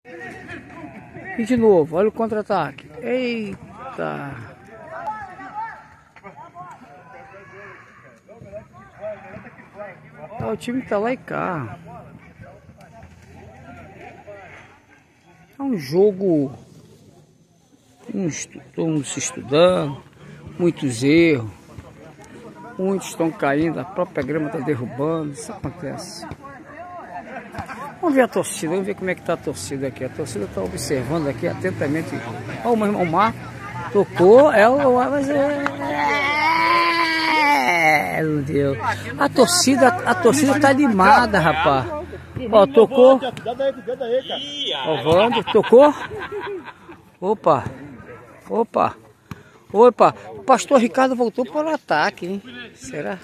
E de novo, olha o contra-ataque. Eita! O time tá lá e cá. É um jogo. Todo mundo se estudando, muitos erros. Muitos estão caindo, a própria grama está derrubando, isso acontece. Vamos ver a torcida, vamos ver como é que está a torcida aqui. A torcida está observando aqui atentamente. Olha o meu irmão Marco, tocou, mas meu Deus. A torcida está animada, rapaz. Ó, tocou. Ó, o Wander, tocou. Opa. O pastor Ricardo voltou para o ataque, hein? Será?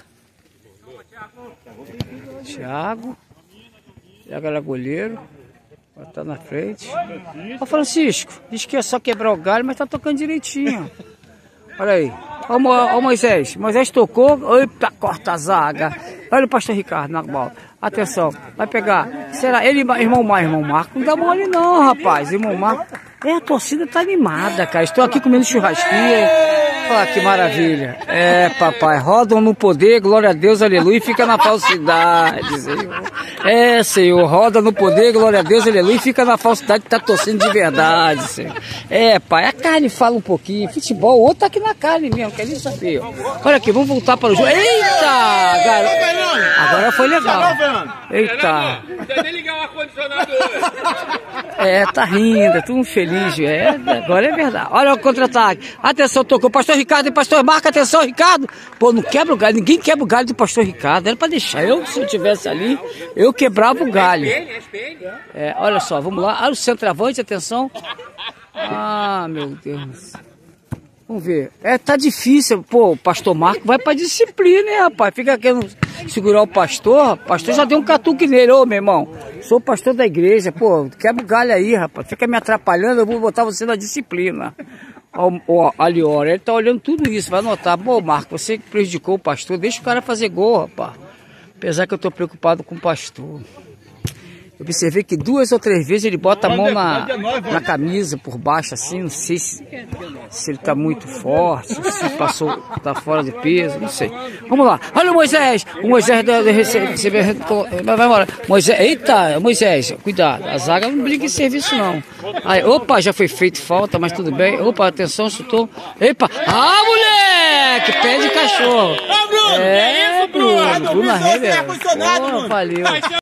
Thiago era goleiro. Tá na frente. Ó, Francisco, diz que é só quebrar o galho, mas tá tocando direitinho. Olha aí. Ó, Moisés. Moisés tocou. Eita, corta a zaga. Olha o pastor Ricardo na bola. Atenção, vai pegar. Será? Ele, irmão Marco, não dá mole não, rapaz. Irmão Marco. A torcida tá animada, cara. Estou aqui comendo churrasquinha. Olha que maravilha. Papai, rodam no poder, glória a Deus, aleluia, e fica na falsidade, Senhor. Senhor, roda no poder, glória a Deus, aleluia, e fica na falsidade, tá torcendo de verdade, Senhor. Pai, a carne fala um pouquinho. Futebol, o outro tá aqui na carne mesmo, quer nem saber. Olha aqui, vamos voltar para o jogo. Eita, garoto. Agora foi legal. Eita. Não precisa nem ligar o ar-condicionado hoje. Tá rindo, tudo feliz. Agora é verdade. Olha o contra-ataque. Atenção, tocou. Pastor Ricardo e pastor Marco. Atenção, Ricardo. Pô, não quebra o galho. Ninguém quebra o galho do pastor Ricardo. Era pra deixar. Se eu tivesse ali, eu quebrava o galho. Olha só, vamos lá. Olha o centroavante, atenção. Ah, meu Deus. Vamos ver. Tá difícil. Pô, o pastor Marco vai pra disciplina, hein, rapaz? Fica querendo segurar o pastor. O pastor já deu um catuque nele. Ô, meu irmão, sou pastor da igreja. Pô, quebra o galho aí, rapaz. Fica me atrapalhando, eu vou botar você na disciplina. Ó, Aliora, ele tá olhando tudo isso. Vai notar. Pô, Marco, você que prejudicou o pastor. Deixa o cara fazer gol, rapaz. Apesar que eu tô preocupado com o pastor. Eu observei que 2 ou 3 vezes ele bota a mão na camisa por baixo, assim, não sei se ele tá muito forte, se passou, tá fora do peso, não sei. Vamos lá, olha o Moisés vai embora. Moisés, eita, Moisés, cuidado, a zaga não brinca em serviço não. Aí, opa, já foi feito falta, mas tudo bem. Opa, atenção, chutou. Epa, moleque, pé de cachorro. Bruno, Bruno, valeu.